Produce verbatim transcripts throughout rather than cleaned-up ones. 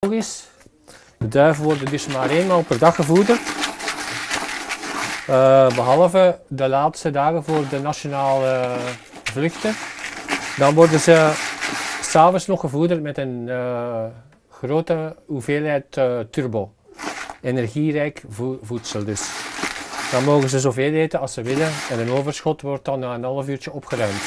logisch. De duiven worden dus maar eenmaal per dag gevoederd. Uh, behalve de laatste dagen voor de nationale vluchten. Dan worden ze s'avonds nog gevoederd met een uh, grote hoeveelheid uh, turbo. Energierijk vo voedsel dus. Dan mogen ze zoveel eten als ze willen en een overschot wordt dan na een half uurtje opgeruimd.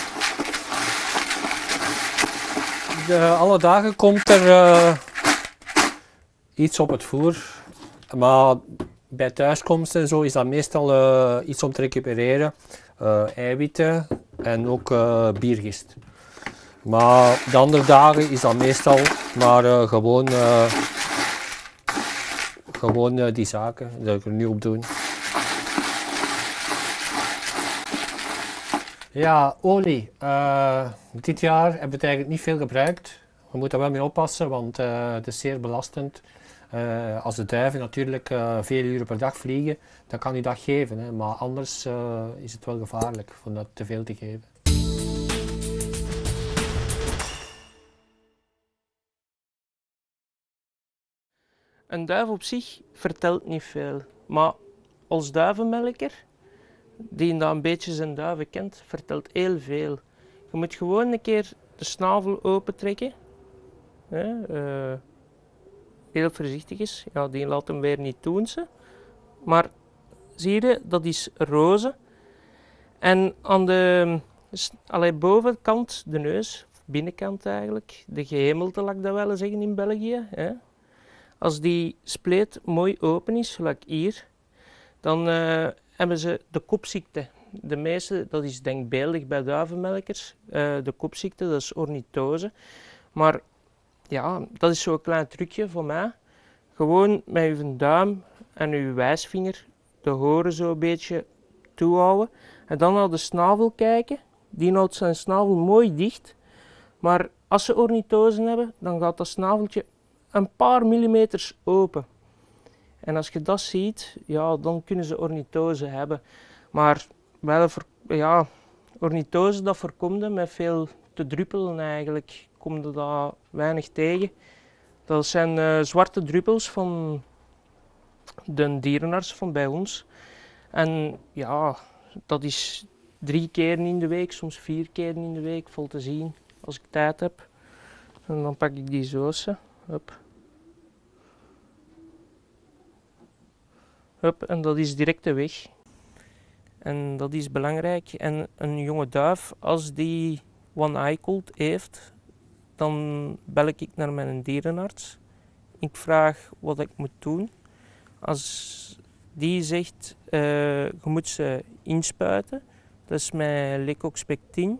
De, alle dagen komt er uh, iets op het voer, maar bij thuiskomst en zo is dat meestal uh, iets om te recupereren. Uh, eiwitten en ook uh, biergist. Maar de andere dagen is dat meestal maar uh, gewoon, uh, gewoon uh, die zaken dat ik er nu op doe. Ja, olie. Uh, dit jaar hebben we het eigenlijk niet veel gebruikt. We moeten er wel mee oppassen, want uh, het is zeer belastend. Uh, als de duiven natuurlijk uh, veel uren per dag vliegen, dan kan u dat geven. Hè. Maar anders uh, is het wel gevaarlijk om dat te veel te geven. Een duif op zich vertelt niet veel, maar als duivenmelker, die dat een beetje zijn duiven kent, vertelt heel veel. Je moet gewoon een keer de snavel opentrekken. Hè, uh, heel voorzichtig is. Ja, die laat hem weer niet doen. Ze. Maar zie je, dat is roze. En aan de allee, bovenkant, de neus, binnenkant eigenlijk, de gehemelte, laat ik dat wel zeggen in België. Hè. Als die spleet mooi open is, gelijk hier, dan uh, hebben ze de kopziekte. De meeste, dat is denkbeeldig bij duivenmelkers, uh, de kopziekte, dat is ornithose. Maar ja, dat is zo'n klein trucje voor mij. Gewoon met uw duim en uw wijsvinger de horen zo een beetje toehouden. En dan naar de snavel kijken. Die houdt zijn snavel mooi dicht. Maar als ze ornithose hebben, dan gaat dat snaveltje een paar millimeters open. En als je dat ziet, ja, dan kunnen ze ornithose hebben. Maar wel, ja, ornithose dat voorkomt met veel te druppelen eigenlijk. Kom je dat weinig tegen. Dat zijn uh, zwarte druppels van de dierenarts van bij ons. En ja, dat is drie keer in de week, soms vier keer in de week vol te zien als ik tijd heb. En dan pak ik die zoose. Hup. Hup, en dat is direct de weg. En dat is belangrijk. En een jonge duif, als die one-eye cold heeft, dan bel ik naar mijn dierenarts. Ik vraag wat ik moet doen. Als die zegt, uh, je moet ze inspuiten, dat is met Lecospectin,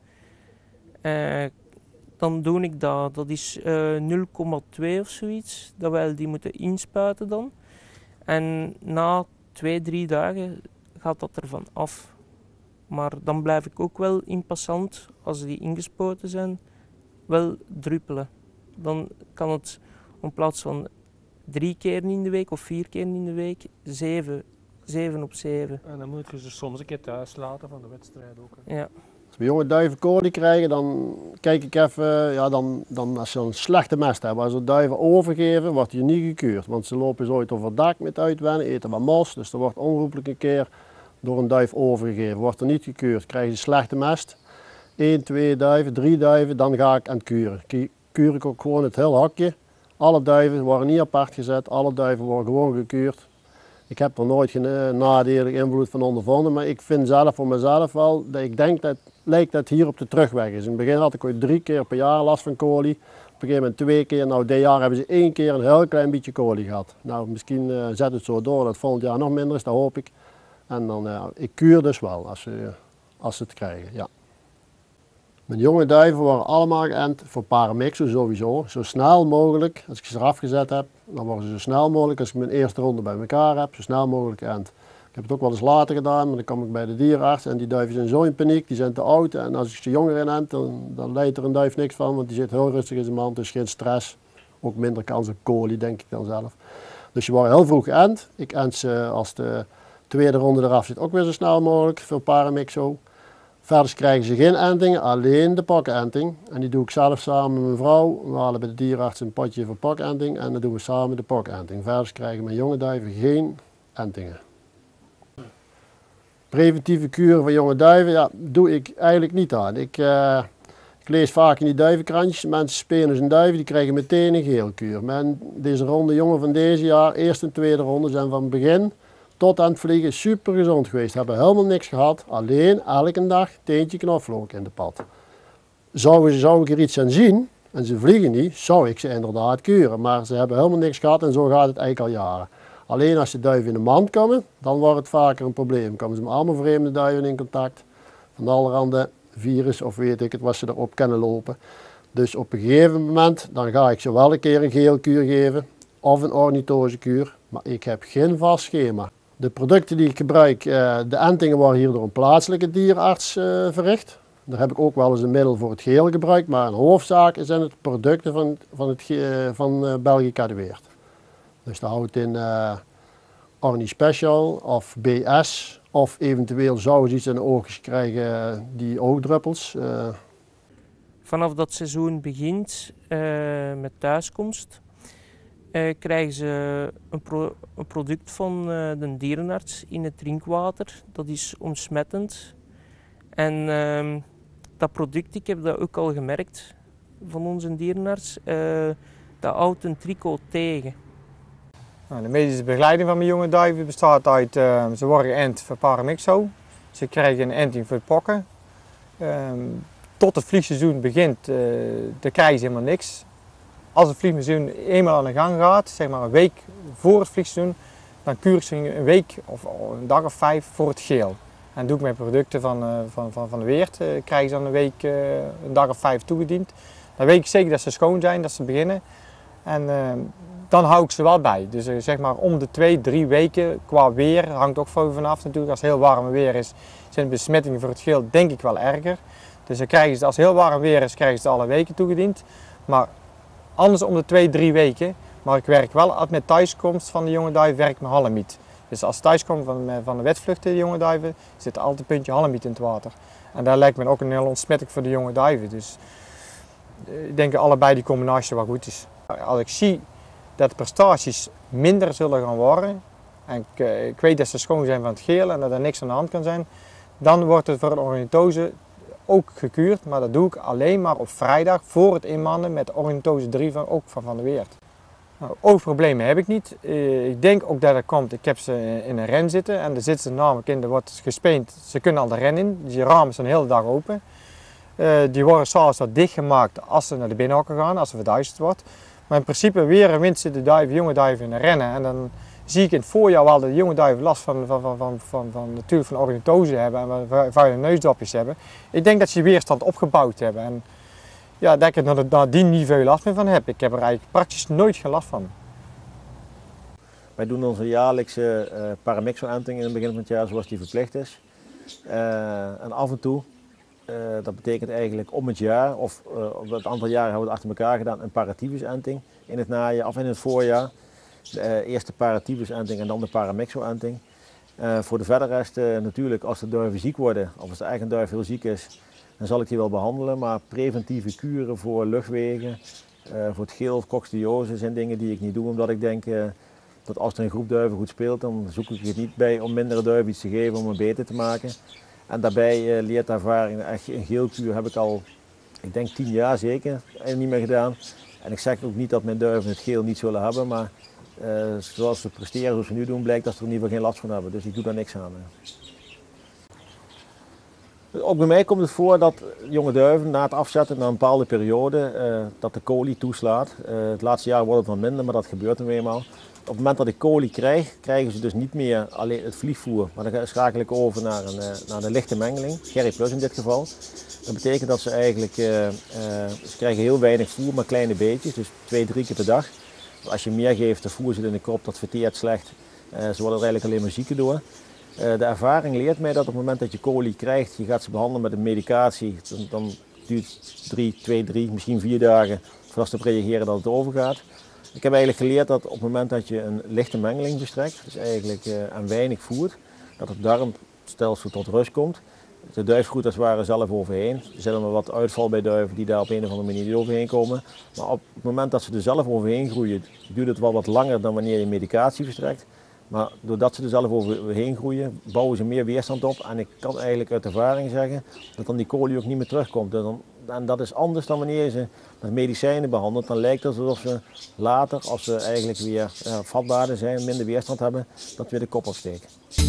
uh, dan doe ik dat. Dat is uh, nul komma twee of zoiets, dat wij die moeten inspuiten dan. En na twee, drie dagen gaat dat ervan af. Maar dan blijf ik ook wel in passant, als die ingespoten zijn, wel druppelen. Dan kan het in plaats van drie keer in de week of vier keer in de week, zeven, zeven op zeven. En dan moet je ze soms een keer thuis laten van de wedstrijd ook. Hè. Ja. Als we jonge duiven kolie krijgen, dan kijk ik even, ja, dan, dan als ze een slechte mest hebben, als ze duiven overgeven, wordt die niet gekuurd. Want ze lopen zo ooit over het dak met uitwennen, eten wat mos, dus er wordt onroepelijk een keer door een duif overgegeven. Wordt er niet gekuurd, krijgen ze slechte mest. Eén, twee duiven, drie duiven, dan ga ik aan het kuren. Kuur ik ook gewoon het hele hakje. Alle duiven worden niet apart gezet, alle duiven worden gewoon gekuurd. Ik heb er nooit geen nadelige invloed van ondervonden, maar ik vind zelf voor mezelf wel, dat ik denk dat lijkt dat hier op de terugweg is. In het begin had ik ooit drie keer per jaar last van kolie. Op een gegeven moment twee keer, nou dit jaar hebben ze één keer een heel klein beetje kolie gehad. Nou misschien uh, zet het zo door dat het volgend jaar nog minder is, dat hoop ik. En dan, uh, ik kuur dus wel als ze, als ze het krijgen, ja. Mijn jonge duiven worden allemaal geënt voor paramyxo sowieso, zo snel mogelijk. Als ik ze eraf gezet heb, dan worden ze zo snel mogelijk, als ik mijn eerste ronde bij elkaar heb, zo snel mogelijk geënt. Ik heb het ook wel eens later gedaan, maar dan kom ik bij de dierenarts en die duiven zijn zo in paniek, die zijn te oud. En als ik ze jonger inent, dan, dan leidt er een duif niks van, want die zit heel rustig in zijn mand, dus geen stress. Ook minder kans op kolie, denk ik dan zelf. Dus je wordt heel vroeg geënt. Ik ent ze als de tweede ronde eraf zit ook weer zo snel mogelijk voor paramyxo. Verder krijgen ze geen entingen, alleen de pakenenting. En die doe ik zelf samen met mijn vrouw. We halen bij de dierenarts een potje voor pakenting en dan doen we samen de pakenting. Verder krijgen mijn jonge duiven geen entingen. Preventieve kuren van jonge duiven, ja, doe ik eigenlijk niet aan. Ik, uh, ik lees vaak in die duivenkrantjes, mensen spelen zijn duiven, die krijgen meteen een geelkuur. Men, deze ronde jongen van deze jaar, eerste en tweede ronde, zijn van begin tot aan het vliegen super gezond geweest. Hebben helemaal niks gehad, alleen elke dag teentje knoflook in de pad. Zou, zou ik er iets aan zien en ze vliegen niet, zou ik ze inderdaad kuren. Maar ze hebben helemaal niks gehad en zo gaat het eigenlijk al jaren. Alleen als de duiven in de mand komen, dan wordt het vaker een probleem. Komen ze met allemaal vreemde duiven in contact, van allerhande virus of weet ik het wat ze erop kunnen lopen. Dus op een gegeven moment dan ga ik ze wel een keer een geelkuur geven of een ornithosekuur, maar ik heb geen vast schema. De producten die ik gebruik, de entingen worden hier door een plaatselijke dierenarts verricht. Daar heb ik ook wel eens een middel voor het geel gebruikt, maar een hoofdzaak zijn het producten van, van, het, van Belgica de Weert. Dus dat houdt in uh, Orni Special of B S of eventueel zou ze iets in de oogjes krijgen, die oogdruppels. Uh. Vanaf dat seizoen begint uh, met thuiskomst uh, krijgen ze een, pro een product van uh, de dierenarts in het drinkwater. Dat is ontsmettend. En uh, dat product, ik heb dat ook al gemerkt van onze dierenarts, uh, dat houdt een trico tegen. Nou, de medische begeleiding van mijn jonge duiven bestaat uit, uh, ze worden geënt voor Paramyxo. Ze krijgen een enting voor het pokken. Uh, tot het vliegseizoen begint, uh, dan krijgen ze helemaal niks. Als het vliegseizoen eenmaal aan de gang gaat, zeg maar een week voor het vliegseizoen, dan kuur ik ze een week of een dag of vijf voor het geel. En doe ik mijn producten van, uh, van, van, van de Weert, uh, krijgen ze dan een week, uh, een dag of vijf toegediend. Dan weet ik zeker dat ze schoon zijn, dat ze beginnen. En uh, dan hou ik ze wel bij. Dus uh, zeg maar om de twee, drie weken qua weer, hangt ook vanaf natuurlijk. Als het heel warm weer is, zijn de besmettingen voor het geel denk ik wel erger. Dus dan krijgen ze, als het heel warm weer is, krijgen ze het alle weken toegediend. Maar anders om de twee, drie weken. Maar ik werk wel altijd met thuiskomst van de jonge duiven, werk ik met halemiet. Dus als thuiskomt van, van de wedvluchten, de jonge duiven, zit er altijd een puntje halemiet in het water. En daar lijkt me ook een heel ontsmetting voor de jonge duiven. Dus ik denk dat allebei die combinatie wel goed is. Als ik zie dat de prestaties minder zullen gaan worden, en ik, ik weet dat ze schoon zijn van het geel en dat er niks aan de hand kan zijn, dan wordt het voor een ornithose ook gekuurd. Maar dat doe ik alleen maar op vrijdag voor het inmannen met ornithose drie van, ook van Van de Weert. Nou, oogproblemen heb ik niet. Uh, ik denk ook dat dat komt. Ik heb ze in een ren zitten en daar zitten ze namelijk in, er wordt gespeend. Ze kunnen al de ren in, die ramen zijn de hele dag open. Uh, die worden s'avonds wat dichtgemaakt als ze naar de binnenhokken gaan, als het verduisterd wordt. Maar in principe weer en wind zitten de duiven, jonge duiven in de rennen. En dan zie ik in het voorjaar wel dat de jonge duiven last van, van, van, van, van, van, natuurlijk van ornithose hebben en vuile neusdopjes hebben. Ik denk dat ze weerstand opgebouwd hebben. En ja, dat ik er naar die niveau last meer van heb. Ik heb er eigenlijk praktisch nooit geen last van. Wij doen onze jaarlijkse uh, Paramyxo-enting in het begin van het jaar zoals die verplicht is. Uh, en af en toe, uh, dat betekent eigenlijk om het jaar, of uh, op het aantal jaren hebben we het achter elkaar gedaan, een Paratyphus-enting in het najaar of in het voorjaar. De, uh, eerst de Paratyphus-enting en dan de Paramyxo-enting. Uh, voor de verder rest uh, natuurlijk, als de duiven ziek worden, of als de eigen duif heel ziek is, dan zal ik die wel behandelen. Maar preventieve kuren voor luchtwegen, uh, voor het geel of coccidiose zijn dingen die ik niet doe, omdat ik denk uh, dat als er een groep duiven goed speelt, dan zoek ik het niet bij om mindere duiven iets te geven om hem beter te maken. En daarbij uh, leert de ervaring, echt een geelkuur heb ik al, ik denk tien jaar zeker, niet meer gedaan. En ik zeg ook niet dat mijn duiven het geel niet zullen hebben, maar uh, zoals ze presteren, zoals ze nu doen, blijkt dat ze er in ieder geval geen last van hebben. Dus ik doe daar niks aan. Ook bij mij komt het voor dat jonge duiven na het afzetten, na een bepaalde periode, uh, dat de kolie toeslaat. Uh, het laatste jaar wordt het wat minder, maar dat gebeurt er eenmaal. Op het moment dat ik kolie krijg, krijgen ze dus niet meer alleen het vliegvoer, maar dan schakel ik over naar een, uh, naar de lichte mengeling, Gerry Plus in dit geval. Dat betekent dat ze eigenlijk, uh, uh, ze krijgen heel weinig voer, maar kleine beetjes, dus twee, drie keer per dag. Als je meer geeft, de voer zit in de krop, dat verteert slecht. Uh, ze worden er eigenlijk alleen maar zieken door. Uh, de ervaring leert mij dat op het moment dat je kolie krijgt, je gaat ze behandelen met een medicatie, dan, dan duurt het drie, twee, drie, misschien vier dagen voordat ze op reageren dat het overgaat. Ik heb eigenlijk geleerd dat op het moment dat je een lichte mengeling bestrekt, dus eigenlijk uh, aan weinig voert, dat het darmstelsel tot rust komt. de duif groeit als het ware zelf overheen. Er zit maar wat uitval bij duiven die daar op een of andere manier niet overheen komen. Maar op het moment dat ze er zelf overheen groeien, duurt het wel wat langer dan wanneer je medicatie verstrekt. Maar doordat ze er zelf overheen groeien, bouwen ze meer weerstand op. En ik kan eigenlijk uit ervaring zeggen dat dan die kolie ook niet meer terugkomt. En, dan, en dat is anders dan wanneer je ze met medicijnen behandelt. Dan lijkt het alsof ze later, als ze eigenlijk weer ja, vatbaarder zijn, minder weerstand hebben, dat weer de kop opsteken.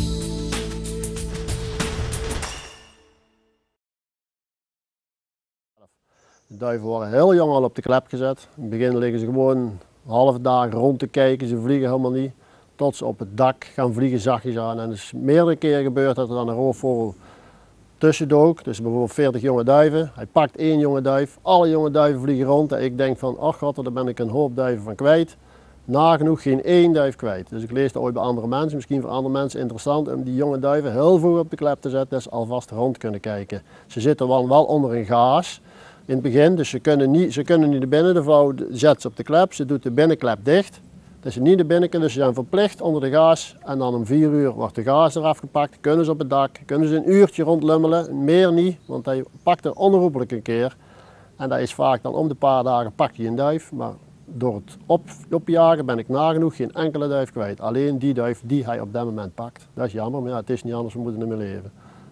De duiven worden heel jong al op de klep gezet. In het begin liggen ze gewoon een halve dag rond te kijken, ze vliegen helemaal niet. Tot ze op het dak gaan vliegen zachtjes aan. En het is meerdere keren gebeurd dat er dan een roofvogel tussen dook. Dus bijvoorbeeld veertig jonge duiven. Hij pakt één jonge duif, alle jonge duiven vliegen rond. En ik denk van, ach god, daar ben ik een hoop duiven van kwijt. Nagenoeg geen één duif kwijt. Dus ik lees dat ooit bij andere mensen, misschien voor andere mensen interessant, om die jonge duiven heel vroeg op de klep te zetten, dat ze alvast rond kunnen kijken. Ze zitten wel, wel onder een gaas in het begin, dus ze kunnen niet, ze kunnen niet naar binnen. De vrouw zet ze op de klep, ze doet de binnenklep dicht. Dat ze niet naar binnen kunnen, dus ze zijn verplicht onder de gaas. En dan om vier uur wordt de gaas eraf gepakt, kunnen ze op het dak, kunnen ze een uurtje rondlummelen, meer niet, want hij pakt er onherroepelijk een keer. En dat is vaak dan om de paar dagen pakt hij een duif, maar door het op, opjagen ben ik nagenoeg geen enkele duif kwijt. Alleen die duif die hij op dat moment pakt. Dat is jammer, maar ja, het is niet anders, we moeten ermee leven.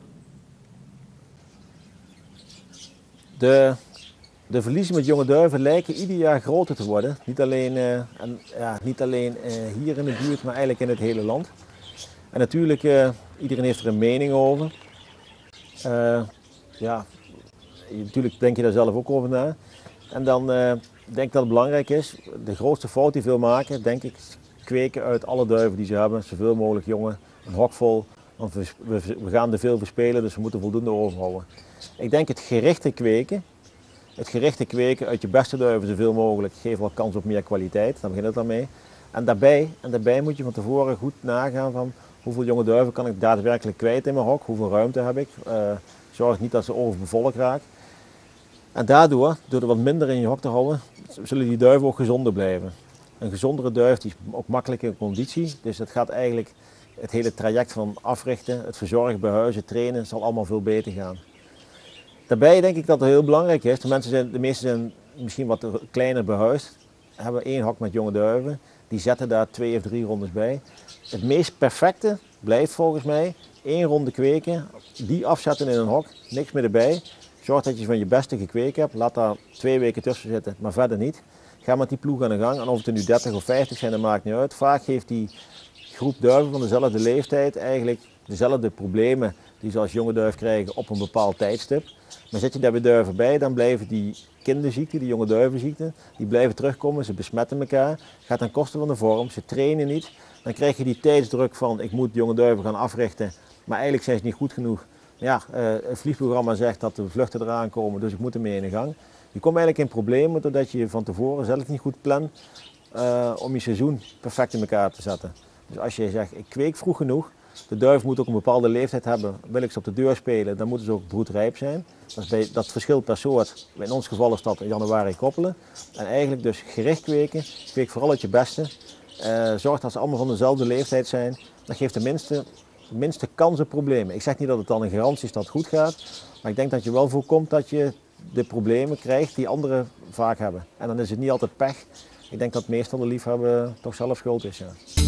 De, de verliezen met jonge duiven lijken ieder jaar groter te worden. Niet alleen, uh, en, ja, niet alleen uh, hier in de buurt, maar eigenlijk in het hele land. En natuurlijk, uh, iedereen heeft er een mening over. Uh, ja, natuurlijk denk je daar zelf ook over na. En dan uh, denk ik dat het belangrijk is, de grootste fout die veel maken, denk ik, kweken uit alle duiven die ze hebben. Zoveel mogelijk jongen, een hok vol. Want we, we, we gaan er veel verspelen, dus we moeten voldoende overhouden. Ik denk het gerichte kweken, het gerichte kweken uit je beste duiven zoveel mogelijk, geeft wel kans op meer kwaliteit, daar begint het dan mee. En daarbij, en daarbij moet je van tevoren goed nagaan van hoeveel jonge duiven kan ik daadwerkelijk kwijt in mijn hok, hoeveel ruimte heb ik. Uh, zorg niet dat ze overbevolkt raken. En daardoor, door er wat minder in je hok te houden, zullen die duiven ook gezonder blijven. Een gezondere duif die is ook makkelijk in conditie, dus het gaat eigenlijk het hele traject van africhten, het verzorgen, behuizen, trainen, zal allemaal veel beter gaan. Daarbij denk ik dat het heel belangrijk is, de, mensen zijn, de meesten zijn misschien wat kleiner behuisd, hebben één hok met jonge duiven, die zetten daar twee of drie rondes bij. Het meest perfecte blijft volgens mij één ronde kweken, die afzetten in een hok, niks meer erbij. Zorg dat je van je beste gekweekt hebt, laat daar twee weken tussen zitten, maar verder niet. Ga met die ploeg aan de gang en of het er nu dertig of vijftig zijn, dat maakt niet uit. Vaak geeft die groep duiven van dezelfde leeftijd eigenlijk dezelfde problemen die ze als jonge duif krijgen op een bepaald tijdstip. Maar zet je daar weer duiven bij, dan blijven die kinderziekten, die jonge duivenziekten, die blijven terugkomen, ze besmetten elkaar. Gaat ten koste van de vorm, ze trainen niet. Dan krijg je die tijdsdruk van ik moet jonge duiven gaan africhten, maar eigenlijk zijn ze niet goed genoeg. Ja, uh, het vliegprogramma zegt dat de vluchten eraan komen, dus ik moet ermee in de gang. Je komt eigenlijk in problemen doordat je van tevoren zelf niet goed plant uh, om je seizoen perfect in elkaar te zetten. Dus als je zegt, ik kweek vroeg genoeg, de duif moet ook een bepaalde leeftijd hebben, wil ik ze op de deur spelen, dan moeten ze ook broedrijp zijn. Dat, is bij, dat verschilt per soort, in ons geval is dat in januari koppelen. En eigenlijk dus gericht kweken, kweek vooral uit je beste. Uh, zorg dat ze allemaal van dezelfde leeftijd zijn, dat geeft de minste, de minste kans op problemen. Ik zeg niet dat het dan een garantie is dat het goed gaat, maar ik denk dat je wel voorkomt dat je de problemen krijgt die anderen vaak hebben. En dan is het niet altijd pech. Ik denk dat meestal de liefhebber toch zelf schuld is. Ja.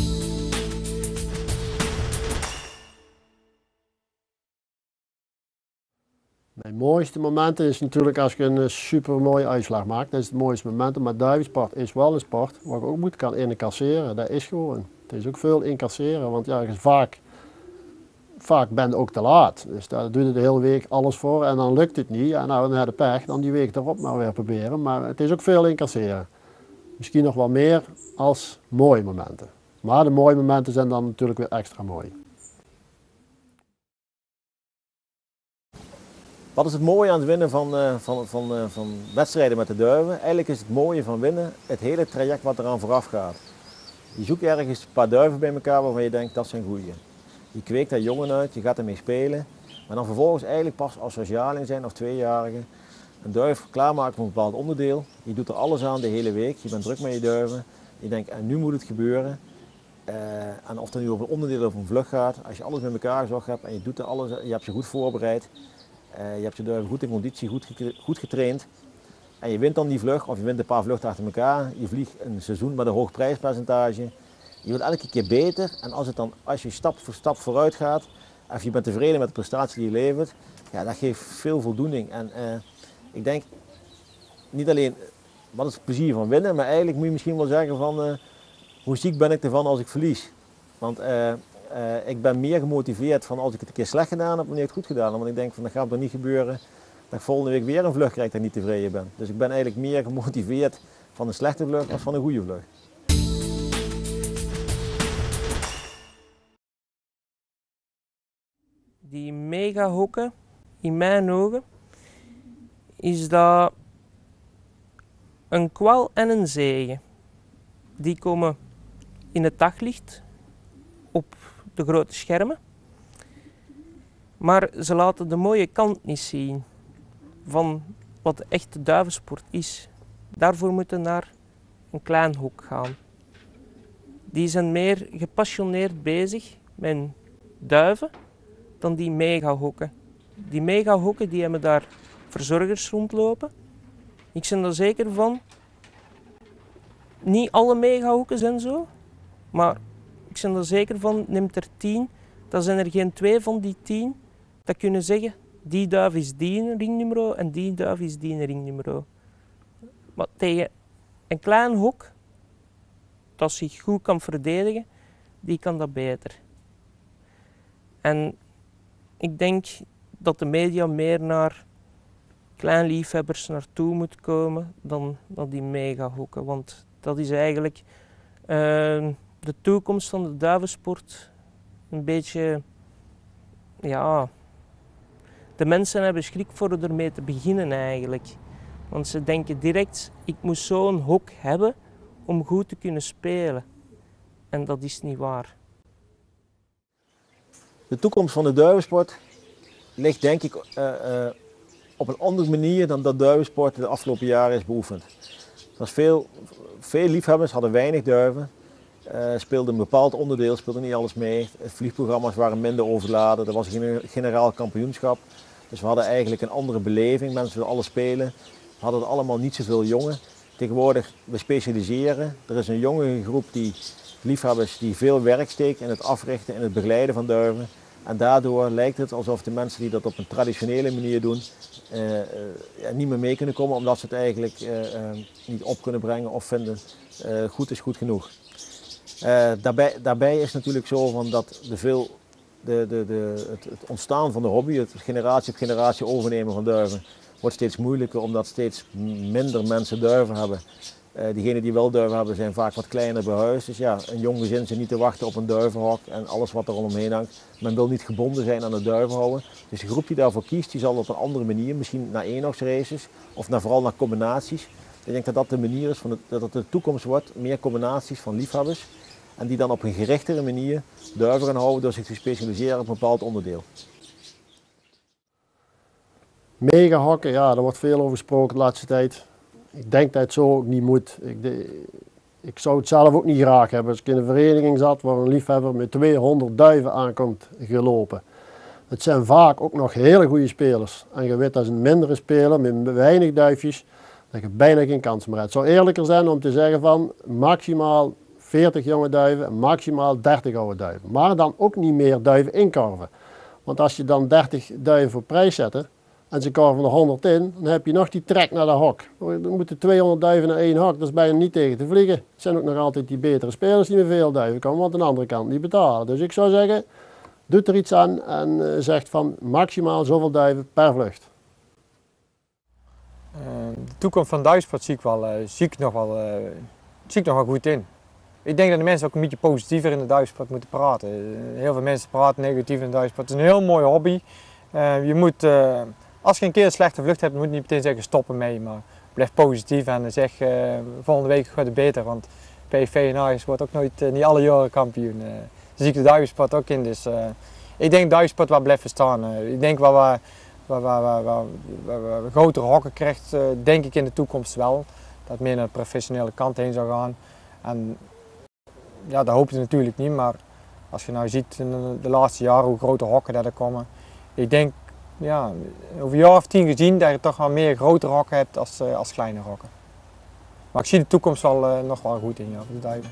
Mijn mooiste momenten is natuurlijk als je een super mooie uitslag maakt. Dat is het mooiste moment. Maar duivensport is wel een sport waar je ook moet kan incasseren. Dat is gewoon. Het is ook veel incasseren, want ja, je vaak, vaak ben je ook te laat. Dus daar doe je de hele week alles voor en dan lukt het niet. En nou, dan heb je pech, dan die week erop maar weer proberen. Maar het is ook veel incasseren. Misschien nog wel meer als mooie momenten. Maar de mooie momenten zijn dan natuurlijk weer extra mooi. Wat is het mooie aan het winnen van, uh, van, van, uh, van wedstrijden met de duiven? Eigenlijk is het mooie van winnen het hele traject wat eraan vooraf gaat. Je zoekt ergens een paar duiven bij elkaar waarvan je denkt dat zijn goeie. Je kweekt daar jongen uit, je gaat ermee spelen. Maar dan vervolgens eigenlijk pas als socialing zijn of tweejarige een duif klaarmaken voor een bepaald onderdeel. Je doet er alles aan de hele week, je bent druk met je duiven. Je denkt en nu moet het gebeuren. Uh, en of het nu over een onderdeel of een vlucht gaat, als je alles met elkaar gezocht hebt en je doet er alles, je hebt je goed voorbereid, uh, je hebt je duiven goed in conditie, goed, goed getraind en je wint dan die vlucht of je wint een paar vluchten achter elkaar, je vliegt een seizoen met een hoog prijspercentage, je wordt elke keer beter en als, het dan, als je stap voor stap vooruit gaat of je bent tevreden met de prestatie die je levert, ja, dat geeft veel voldoening. En uh, ik denk niet alleen wat is het plezier van winnen, maar eigenlijk moet je misschien wel zeggen van uh, hoe ziek ben ik ervan als ik verlies. Want uh, uh, ik ben meer gemotiveerd van als ik het een keer slecht gedaan heb, wanneer ik het goed gedaan heb. Want ik denk van dat gaat er niet gebeuren dat ik volgende week weer een vlucht krijg dat ik niet tevreden ben. Dus ik ben eigenlijk meer gemotiveerd van een slechte vlucht als van een goede vlucht. Die mega hokken, in mijn ogen, is dat een kwal en een zegen. Die komen in het daglicht op de grote schermen, maar ze laten de mooie kant niet zien van wat de echte duivensport is. Daarvoor moeten naar een klein hok gaan. Die zijn meer gepassioneerd bezig met duiven dan die megahokken. Die megahokken die hebben daar verzorgers rondlopen. Ik ben er zeker van. Niet alle megahokken zijn zo, maar ik ben er zeker van, neemt er tien, dan zijn er geen twee van die tien dat kunnen zeggen, die duif is die ringnummer en die duif is die ringnummer. Maar tegen een klein hok dat zich goed kan verdedigen, die kan dat beter. En ik denk dat de media meer naar kleinliefhebbers naartoe moet komen dan, dan die megahokken. Want dat is eigenlijk uh, de toekomst van de duivensport. Een beetje, ja, de mensen hebben schrik voor ermee te beginnen eigenlijk. Want ze denken direct, ik moet zo'n hok hebben om goed te kunnen spelen. En dat is niet waar. De toekomst van de duivensport ligt denk ik uh, uh, op een andere manier dan dat duivensport de afgelopen jaren is beoefend. Was veel, veel liefhebbers hadden weinig duiven, uh, speelden een bepaald onderdeel, speelden niet alles mee. Vliegprogramma's waren minder overladen, er was geen generaal kampioenschap. Dus we hadden eigenlijk een andere beleving, mensen wilden alles spelen. We hadden allemaal niet zoveel jongen. Tegenwoordig, we specialiseren. Er is een jongere groep die liefhebbers die veel werk steekt in het africhten en het begeleiden van duiven. En daardoor lijkt het alsof de mensen die dat op een traditionele manier doen, uh, uh, ja, niet meer mee kunnen komen omdat ze het eigenlijk uh, uh, niet op kunnen brengen of vinden uh, goed is goed genoeg. Uh, daarbij, daarbij is natuurlijk zo van dat de veel, de, de, de, het, het ontstaan van de hobby, het generatie op generatie overnemen van duiven, wordt steeds moeilijker omdat steeds minder mensen duiven hebben. Uh, diegenen die wel duiven hebben zijn vaak wat kleiner bij huis. Dus ja, een jong gezin zit niet te wachten op een duivenhok en alles wat er omheen hangt. Men wil niet gebonden zijn aan het duivenhouden. Dus de groep die daarvoor kiest, die zal op een andere manier, misschien naar eenhogsraces of naar, vooral naar combinaties. Ik denk dat dat de manier is, van de, dat het de toekomst wordt, meer combinaties van liefhebbers. En die dan op een gerichtere manier duiven gaan houden door zich te specialiseren op een bepaald onderdeel. Megahokken, ja, daar wordt veel over gesproken de laatste tijd. Ik denk dat het zo ook niet moet. Ik, de, ik zou het zelf ook niet graag hebben. Als ik in een vereniging zat waar een liefhebber met tweehonderd duiven aankomt gelopen. Het zijn vaak ook nog hele goede spelers. En je weet als een mindere speler met weinig duifjes, dat je bijna geen kans meer hebt. Het zou eerlijker zijn om te zeggen van maximaal veertig jonge duiven en maximaal dertig oude duiven. Maar dan ook niet meer duiven inkarven. Want als je dan dertig duiven voor prijs zet en ze karven er honderd in, dan heb je nog die trek naar de hok. Dan moeten tweehonderd duiven naar één hok, dat is bijna niet tegen te vliegen. Het zijn ook nog altijd die betere spelers die met veel duiven komen, want aan de andere kant niet betalen. Dus ik zou zeggen, doe er iets aan en uh, zegt van maximaal zoveel duiven per vlucht. Uh, de toekomst van duivensport zie ik, wel, uh, zie, ik nog wel, uh, zie ik nog wel goed in. Ik denk dat de mensen ook een beetje positiever in de duivensport moeten praten. Uh, heel veel mensen praten negatief in de duivensport. Het is een heel mooie hobby. Uh, je moet, uh, als je een keer een slechte vlucht hebt, moet je niet meteen zeggen stoppen mee, maar blijf positief en zeg uh, volgende week gaat het beter, want P V en Ajax wordt ook nooit, uh, niet alle jaren kampioen. Uh, daar zie ik de duivensport ook in, dus uh, ik denk duivensport wel blijven staan. Uh, ik denk wel waar, waar, waar, waar, waar, waar, waar we grotere hokken krijgt, uh, denk ik in de toekomst wel, dat meer naar de professionele kant heen zou gaan. En ja, dat hoopte natuurlijk niet, maar als je nou ziet in de laatste jaren hoe grote hokken daar komen. Ik denk, ja, over een jaar of tien gezien dat je toch wel meer grote hokken hebt als, uh, als kleine hokken. Maar ik zie de toekomst wel, uh, nog wel goed in, ja, voor de duiven.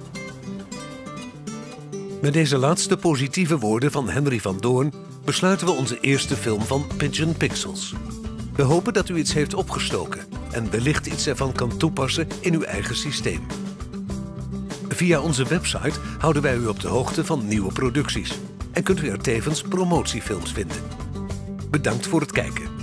Met deze laatste positieve woorden van Henry van Doorn besluiten we onze eerste film van Pigeon Pixels. We hopen dat u iets heeft opgestoken en wellicht iets ervan kan toepassen in uw eigen systeem. Via onze website houden wij u op de hoogte van nieuwe producties en kunt u er tevens promotiefilms vinden. Bedankt voor het kijken.